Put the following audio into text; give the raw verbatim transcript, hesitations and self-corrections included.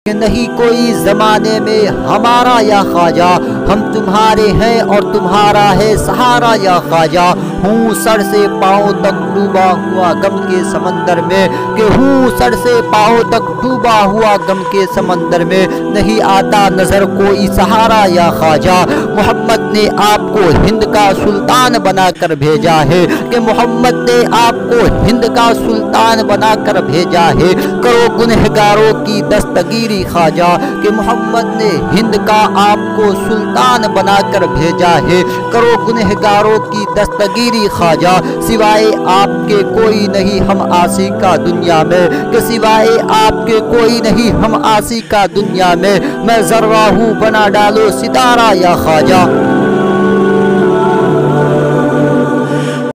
कि नहीं कोई ज़माने में हमारा या ख्वाजा, हम तुम्हारे हैं और तुम्हारा है सहारा या ख्वाजा। हूँ सर से पाँव तक डूबा हुआ गम के समंदर में, कि हूँ सर से पाँव तक डूबा हुआ गम के समंदर में, नहीं आता नज़र कोई सहारा या ख्वाजा। मोहम्मद ने आपको हिंद का सुल्तान बनाकर भेजा है, कि मोहम्मद ने आपको हिंद का सुल्तान बनाकर भेजा है। करो गुनहगारों की दस्तगीरी ख्वाजा, कि मोहम्मद ने हिंद का आपको सुल्तान बनाकर भेजा है। करो गुनहगारों की दस्तगीरी ख्वाजा, सिवाय आपके कोई नहीं हम आसी का दुनिया में, कि सिवाय आपके कोई नहीं हम आसी का दुनिया में। मैं जर्रा हूँ बना डालो सितारा या ख्वाजा।